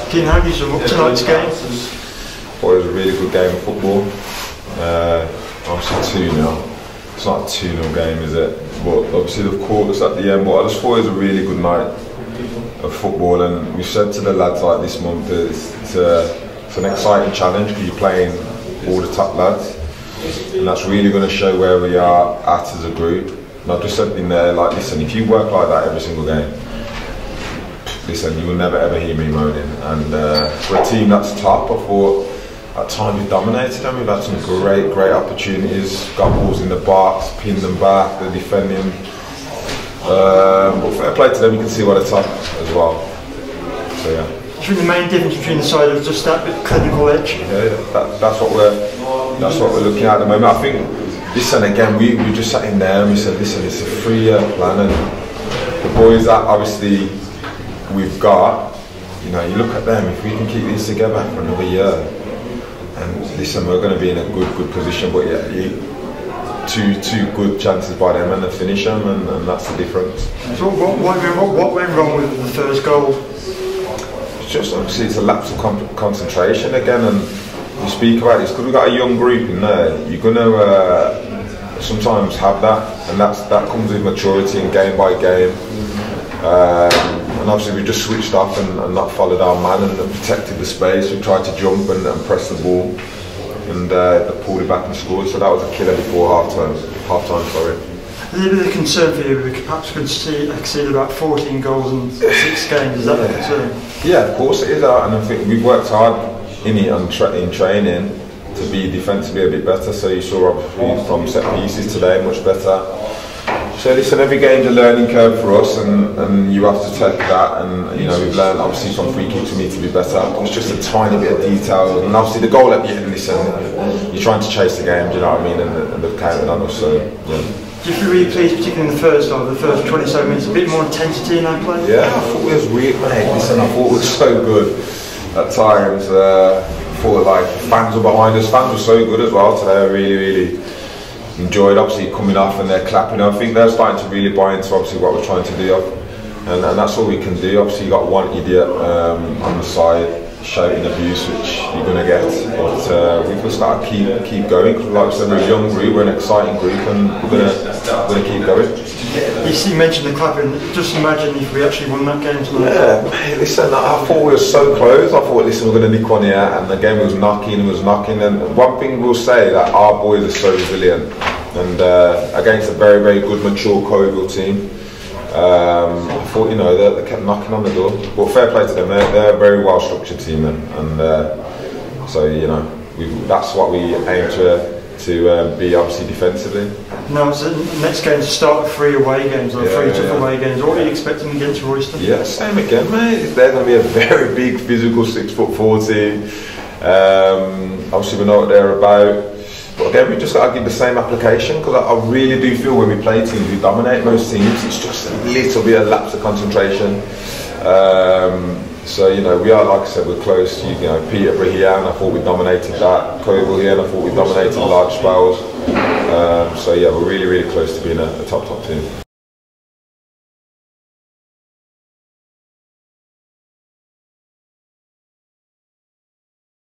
Keenen, how do you sum up tonight's game? Well, it was a really good game of football. Obviously 2-0. It's not a 2-0 game, is it? But obviously they've caught us at the end. But I just thought it was a really good night of football, and we said to the lads like this month that it's an exciting challenge because you're playing all the top lads, and that's really going to show where we are at as a group. And I've just said in there, like, listen, if you work like that every single game, listen, you will never ever hear me moaning. And for a team that's top, I thought at times we dominated them. We've had some great opportunities, got balls in the box, pinned them back, they're defending. But fair play to them, you can see what it's on as well. So yeah. I think the main difference between the side is just that bit clinical edge. Yeah, that's what we're looking at the moment. I think, listen, again, we just sat in there and we said, listen, it's a 3-year plan, and the boys that obviously we've got, you know, you look at them, if we can keep this together for another year, and listen, we're going to be in a good position. But yeah, two good chances by them and they finish them, and that's the difference. So what went wrong with the first goal? It's just obviously it's a lapse of concentration again, and we speak about this because we've got a young group in there. You're going to sometimes have that, and that comes with maturity and game by game. And obviously we just switched off and not followed our man and protected the space. We tried to jump and press the ball, and they pulled it back and scored. So that was a killer before half time. Sorry. A little bit of concern for you, we perhaps could exceed about 14 goals in 6 games. Is that a concern? Yeah, of course it is, and I think we've worked hard in training to be defensively a bit better. So you saw obviously from set pieces today much better. So listen, every game's a learning curve for us, and you have to take that. And you know, we've learned obviously from free kicks we need to be better. It's just a tiny bit of detail, and obviously the goal at the end. Listen, you're trying to chase the game, do you know what I mean? And they've counted on us. So yeah. Do you feel really pleased, particularly in the first half, the first 27 minutes, a bit more intensity in that play? Yeah, I thought it was weird, mate. Listen, I thought it was so good at times. I thought like fans were behind us. Fans were so good as well today. I really enjoyed obviously coming off and they're clapping. I think they're starting to really buy into obviously what we're trying to do, and that's all we can do. Obviously you got one idiot on the side shouting abuse, which you're going to get, but we've just got to keep going, because like I said, we're a young group, we're an exciting group, and we're going to keep going. You mentioned the clapping. Just imagine if we actually won that game tonight. Yeah, mate, listen, I thought we were so close. I thought, listen, we're going to nick one here, and the game was knocking, and one thing we'll say, that our boys are so resilient, and against a very good mature Coalville team, I thought, you know, they kept knocking on the door. But fair play to them, they're a very well structured team, and so you know, that's what we aim to be obviously defensively. Now, so next game to start with 3 away games, or 3 tough away games. What are you expecting against Royston? Yeah, same again, mate. They're going to be a very big physical 6'4" team. Obviously we know what they're about. But again, we just got to give the same application, because I really do feel when we play teams, we dominate most teams. It's just a little bit of lapse of concentration. So you know, we are, like I said, we're close. You know, Peterborough here, and I thought we dominated that. Coalville here, and I thought we dominated large spells. So yeah, we're really close to being a top team.